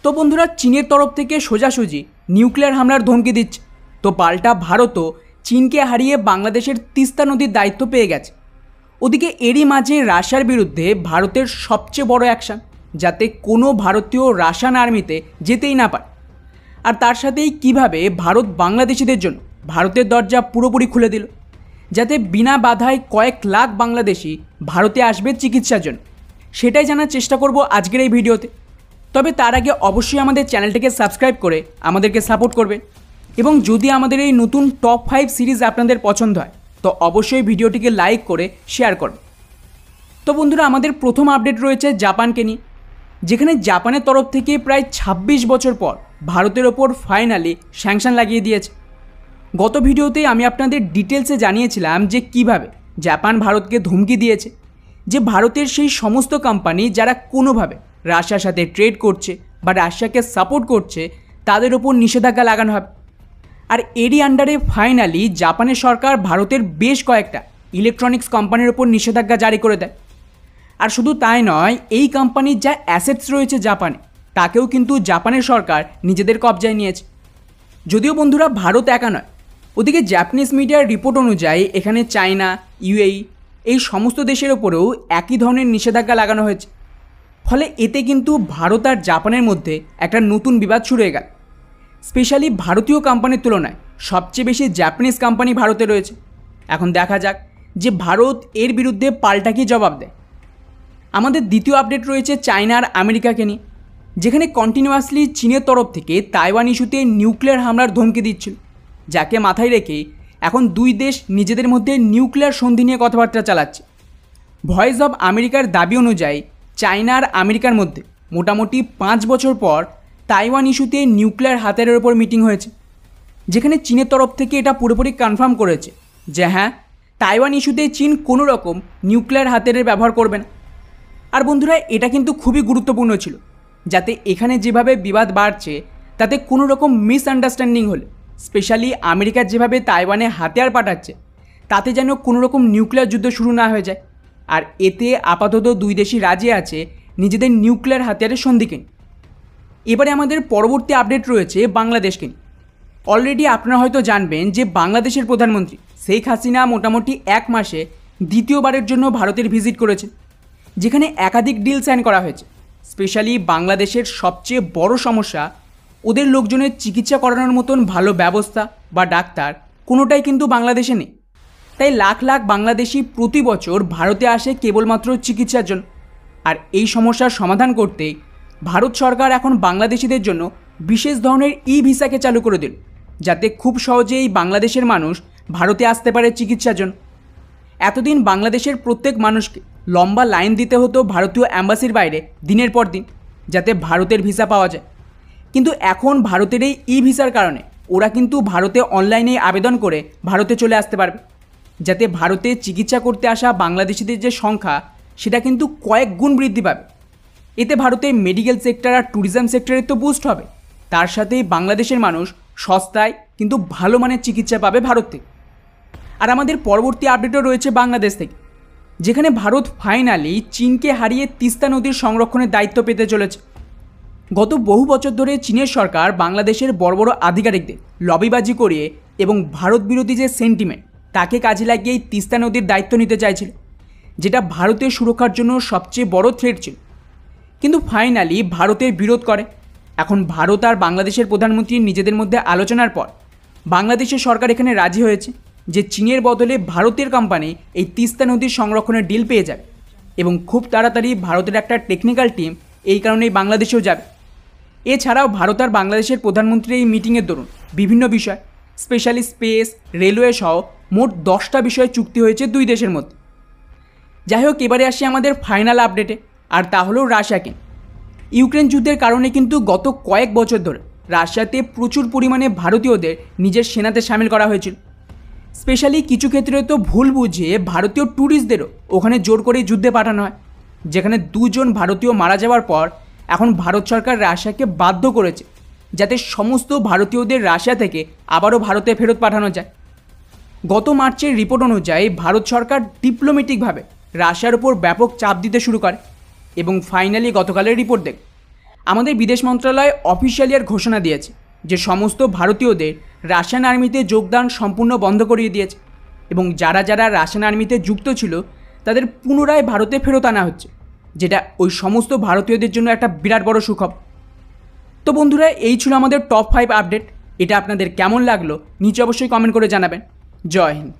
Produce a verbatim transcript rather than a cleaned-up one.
তো বন্ধুরা, চীনের তরফ থেকে সোজাসুজি নিউক্লিয়ার হামলার ধমকি দিচ্ছে। তো পাল্টা ভারতও চীনকে হারিয়ে বাংলাদেশের তিস্তা নদীর দায়িত্ব পেয়ে গেছে। ওদিকে এরই মাঝে রাশিয়ার বিরুদ্ধে ভারতের সবচেয়ে বড় অ্যাকশান, যাতে কোনো ভারতীয় রাশিয়ান আর্মিতে যেতেই না পারে। আর তার সাথেই কিভাবে ভারত বাংলাদেশিদের জন্য ভারতের দরজা পুরোপুরি খুলে দিল, যাতে বিনা বাধায় কয়েক লাখ বাংলাদেশি ভারতে আসবে চিকিৎসার জন্য, সেটাই জানার চেষ্টা করব আজকের এই ভিডিওতে। তবে তার আগে অবশ্যই আমাদের চ্যানেলটিকে সাবস্ক্রাইব করে আমাদেরকে সাপোর্ট করবে, এবং যদি আমাদের এই নতুন টপ ফাইভ সিরিজ আপনাদের পছন্দ হয় তো অবশ্যই ভিডিওটিকে লাইক করে শেয়ার করবে। তো বন্ধুরা, আমাদের প্রথম আপডেট রয়েছে জাপানকে নিয়ে, যেখানে জাপানের তরফ থেকে প্রায় ছাব্বিশ বছর পর ভারতের ওপর ফাইনালি স্যাংশন লাগিয়ে দিয়েছে। গত ভিডিওতেই আমি আপনাদের ডিটেলসে জানিয়েছিলাম যে কিভাবে জাপান ভারতকে ধমকি দিয়েছে যে ভারতের সেই সমস্ত কোম্পানি যারা কোনোভাবে রাশিয়ার সাথে ট্রেড করছে বা রাশিয়াকে সাপোর্ট করছে তাদের ওপর নিষেধাজ্ঞা লাগানো হবে। আর এরই আন্ডারে ফাইনালি জাপানের সরকার ভারতের বেশ কয়েকটা ইলেকট্রনিক্স কোম্পানির ওপর নিষেধাজ্ঞা জারি করে দেয়। আর শুধু তাই নয়, এই কোম্পানির যা অ্যাসেটস রয়েছে জাপানে, তাকেও কিন্তু জাপানের সরকার নিজেদের কবজায় নিয়েছে। যদিও বন্ধুরা, ভারত একা নয়, ওদিকে জাপানিজ মিডিয়ার রিপোর্ট অনুযায়ী এখানে চায়না, ইউএই এই সমস্ত দেশের ওপরেও একই ধরনের নিষেধাজ্ঞা লাগানো হয়েছে। ফলে এতে কিন্তু ভারত আর জাপানের মধ্যে একটা নতুন বিবাদ শুরু হয়ে গেল। স্পেশালি ভারতীয় কোম্পানির তুলনায় সবচেয়ে বেশি জাপানিজ কোম্পানি ভারতে রয়েছে। এখন দেখা যাক যে ভারত এর বিরুদ্ধে পাল্টা কি জবাব দেয়। আমাদের দ্বিতীয় আপডেট রয়েছে চায়না আর আমেরিকাকে নিয়ে, যেখানে কন্টিনিউয়াসলি চীনের তরফ থেকে তাইওয়ান ইস্যুতে নিউক্লিয়ার হামলার ধমকি দিচ্ছিল, যাকে মাথায় রেখে এখন দুই দেশ নিজেদের মধ্যে নিউক্লিয়ার সন্ধি নিয়ে কথাবার্তা চালাচ্ছে। ভয়েস অব আমেরিকার দাবি অনুযায়ী চায়না আর আমেরিকার মধ্যে মোটামুটি পাঁচ বছর পর তাইওয়ান ইস্যুতে নিউক্লিয়ার হাতিয়ারের ওপর মিটিং হয়েছে, যেখানে চীনের তরফ থেকে এটা পুরোপুরি কনফার্ম করেছে যে হ্যাঁ, তাইওয়ান ইস্যুতে চীন কোনো রকম নিউক্লিয়ার হাতিয়ারের ব্যবহার করবে না। আর বন্ধুরা, এটা কিন্তু খুবই গুরুত্বপূর্ণ ছিল, যাতে এখানে যেভাবে বিবাদ বাড়ছে তাতে কোনো রকম মিসআন্ডারস্ট্যান্ডিং হলে, স্পেশালি আমেরিকার যেভাবে তাইওয়ানে হাতিয়ার পাঠাচ্ছে, তাতে যেন কোনো রকম নিউক্লিয়ার যুদ্ধ শুরু না হয়ে যায়। আর এতে আপাতত দুই দেশই রাজি আছে নিজেদের নিউক্লিয়ার হাতিয়ারের সন্ধিকে নিয়ে। এবারে আমাদের পরবর্তী আপডেট রয়েছে বাংলাদেশকে নিয়ে। অলরেডি আপনারা হয়তো জানবেন যে বাংলাদেশের প্রধানমন্ত্রী শেখ হাসিনা মোটামুটি এক মাসে দ্বিতীয়বারের জন্য ভারতের ভিজিট করেছে, যেখানে একাধিক ডিল সাইন করা হয়েছে। স্পেশালি বাংলাদেশের সবচেয়ে বড় সমস্যা, ওদের লোকজনের চিকিৎসা করানোর মতন ভালো ব্যবস্থা বা ডাক্তার কোনোটাই কিন্তু বাংলাদেশে নেই। তাই লাখ লাখ বাংলাদেশি প্রতি বছর ভারতে আসে কেবলমাত্র চিকিৎসার জন্য। আর এই সমস্যার সমাধান করতে ভারত সরকার এখন বাংলাদেশিদের জন্য বিশেষ ধরনের ই ভিসাকে চালু করে দিল, যাতে খুব সহজেই বাংলাদেশের মানুষ ভারতে আসতে পারে চিকিৎসার জন্য। এতদিন বাংলাদেশের প্রত্যেক মানুষকে লম্বা লাইন দিতে হতো ভারতীয় অ্যাম্বাসির বাইরে দিনের পর দিন, যাতে ভারতের ভিসা পাওয়া যায়। কিন্তু এখন ভারতের এই ই ভিসার কারণে ওরা কিন্তু ভারতে অনলাইনে আবেদন করে ভারতে চলে আসতে পারবে, যাতে ভারতে চিকিৎসা করতে আসা বাংলাদেশিদের যে সংখ্যা সেটা কিন্তু কয়েক গুণ বৃদ্ধি পাবে। এতে ভারতে মেডিকেল সেক্টর আর ট্যুরিজম সেক্টরের তো বুস্ট হবে, তার সাথেই বাংলাদেশের মানুষ সস্তায় কিন্তু ভালো মানের চিকিৎসা পাবে ভারত থেকে। আর আমাদের পরবর্তী আপডেটও রয়েছে বাংলাদেশ থেকে, যেখানে ভারত ফাইনালি চীনকে হারিয়ে তিস্তা নদীর সংরক্ষণের দায়িত্ব পেতে চলেছে। গত বহু বছর ধরে চীনের সরকার বাংলাদেশের বড় বড় আধিকারিকদের লবিবাজি করিয়ে এবং ভারত বিরোধী যে সেন্টিমেন্ট তাকে কাজে লাগিয়ে তিস্তা নদীর দায়িত্ব নিতে চাইছিল, যেটা ভারতের সুরক্ষার জন্য সবচেয়ে বড় থ্রেট ছিল। কিন্তু ফাইনালি ভারতের বিরোধ করে। এখন ভারত আর বাংলাদেশের প্রধানমন্ত্রী নিজেদের মধ্যে আলোচনার পর বাংলাদেশের সরকার এখানে রাজি হয়েছে যে চীনের বদলে ভারতের কোম্পানি এই তিস্তা নদীর সংরক্ষণের ডিল পেয়ে যাবে, এবং খুব তাড়াতাড়ি ভারতের একটা টেকনিক্যাল টিম এই কারণেই বাংলাদেশেও যাবে। এছাড়াও ভারত আর বাংলাদেশের প্রধানমন্ত্রীর এই মিটিংয়ের দরুন বিভিন্ন বিষয়, স্পেশালি স্পেস, রেলওয়ে সহ মোট দশটা বিষয়ে চুক্তি হয়েছে দুই দেশের মধ্যে। যাই হোক, এবারে আসি আমাদের ফাইনাল আপডেটে, আর তা হলো রাশিয়াকে। ইউক্রেন যুদ্ধের কারণে কিন্তু গত কয়েক বছর ধরে রাশিয়াতে প্রচুর পরিমাণে ভারতীয়দের নিজের সেনাতে সামিল করা হয়েছিল। স্পেশালি কিছু ক্ষেত্রে তো ভুল বুঝিয়ে ভারতীয় ট্যুরিস্টদেরও ওখানে জোর করে যুদ্ধে পাঠানো হয়, যেখানে দুজন ভারতীয় মারা যাওয়ার পর এখন ভারত সরকার রাশিয়াকে বাধ্য করেছে যাতে সমস্ত ভারতীয়দের রাশিয়া থেকে আবারও ভারতে ফেরত পাঠানো যায়। গত মার্চের রিপোর্ট অনুযায়ী ভারত সরকার ডিপ্লোম্যাটিকভাবে রাশিয়ার উপর ব্যাপক চাপ দিতে শুরু করে, এবং ফাইনালি গতকালের রিপোর্ট দেখ আমাদের বিদেশ মন্ত্রণালয় অফিসিয়ালি আর ঘোষণা দিয়েছে যে সমস্ত ভারতীয়দের রাশিয়ান আর্মিতে যোগদান সম্পূর্ণ বন্ধ করিয়ে দিয়েছে এবং যারা যারা রাশিয়ান আর্মিতে যুক্ত ছিল তাদের পুনরায় ভারতে ফেরত আনা হচ্ছে, যেটা ওই সমস্ত ভারতীয়দের জন্য একটা বিরাট বড় সুখবর। তো বন্ধুরা, এই ছিল আমাদের টপ ফাইভ আপডেট। এটা আপনাদের কেমন লাগলো নিচে অবশ্যই কমেন্ট করে জানাবেন। জয় হিন্দ।